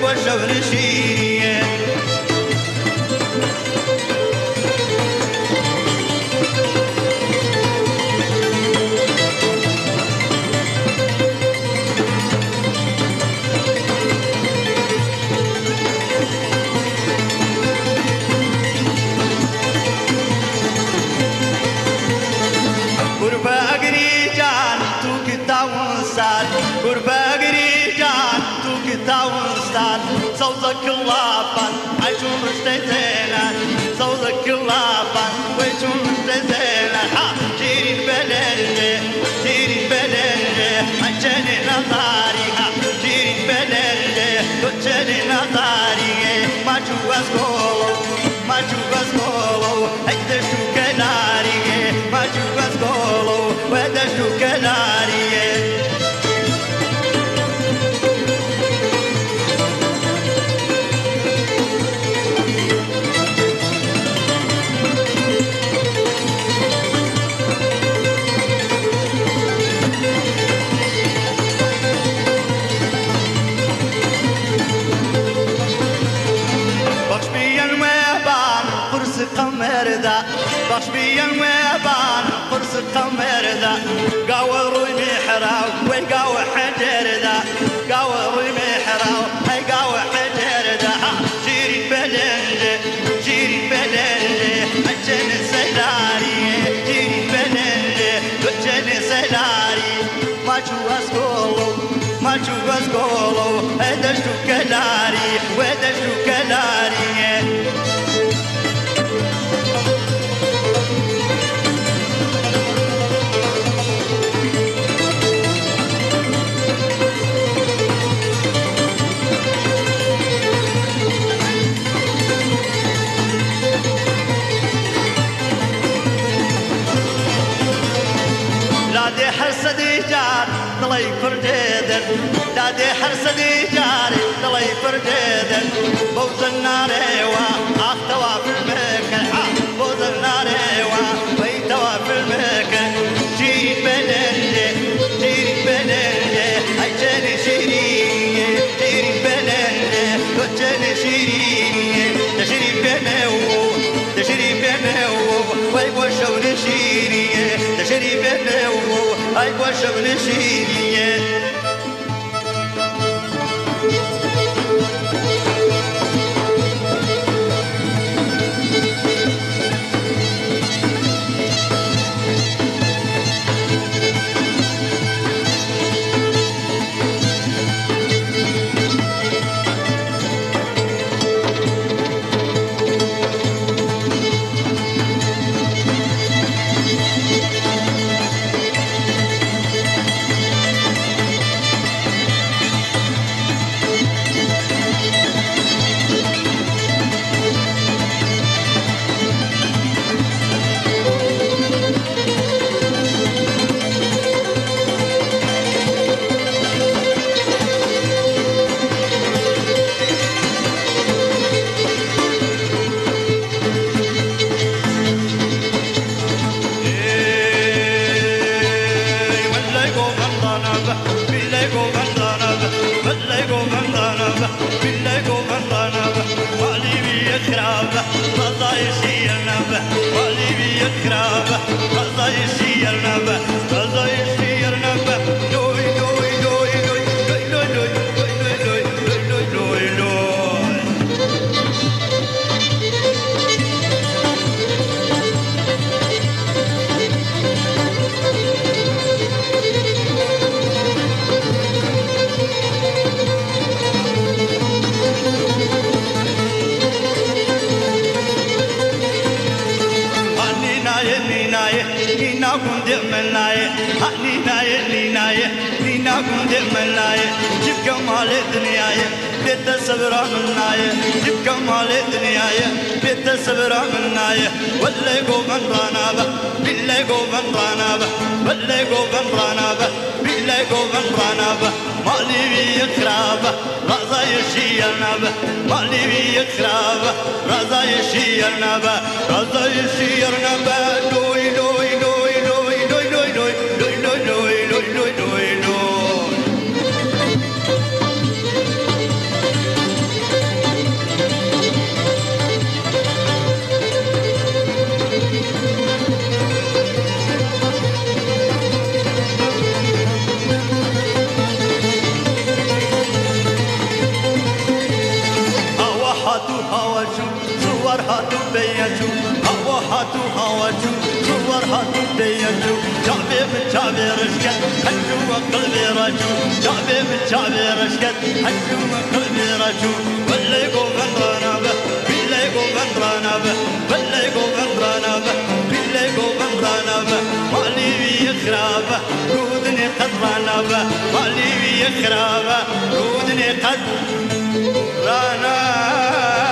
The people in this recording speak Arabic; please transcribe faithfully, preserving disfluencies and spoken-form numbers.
والشغل شيرين قربة رجال توك تاونستان صوتك اللابان عيشون مشتزينا صوتك اللابان ويشون مشتزينا ها جيري البلد جيري البلد عجاني نظاري ها جيري البلد عجاني نظاري ما جواز قولو ما جواز قولو هيدشو كناري ما جواز قولو وهدشو كناري قمر ذا بخش بيا الويبان قرص قمر ذا قاوى روي محراو وقاوى حجر ذا قاوى روي محراو هاي قاوى حجر ذا جيري بلند جيري بلند عجل سلاري جيري بلند عجل سلاري ما جواز قولو ما جواز قولو هدشتو كلاري وهدشتو كلاري حرصدي جار ضلي فرديدن دادي حرصدي جاري ضلي فرديدن بوز النار ايوا اختوا في المكان بوز النار ايوا ويتوا في المكان جيري بلندي جيري بلندي عجاني شيريني جيري بلندي عجاني شيريني تشري بنو تشري بنو ويبو شغل شيريني تشري بنو أيوة شغل شيرين بيت صبرا منايا جيب كمال الدنيا بيت صبرا منايا ولا يقوم رانابه بالله يقوم رانابه ولا يقوم رانابه بالله يقوم رانابه مالي بيخرابه رضا يشيرنابه مالي بيخرابه رضا يشيرنابه رضا يشيرنابه لوي لوي لوي لوي لوي لوي لوي لوي لوي لوي لوي لوي هواشو صور هاتو بيجو هوا هاتو هواشو صور هاتو بيجو جابي بتشابي رشكت حجو وقلبي رجو جابي بتشابي رشكت حجو وقلبي رجو ولا يقوم غندرانا به بلا يقوم غندرانا به ولا يقوم غندرانا به بلا يقوم غندرانا به مالي بيخرابه رودني قدرانا به مالي بيخرابه رودني قد رانا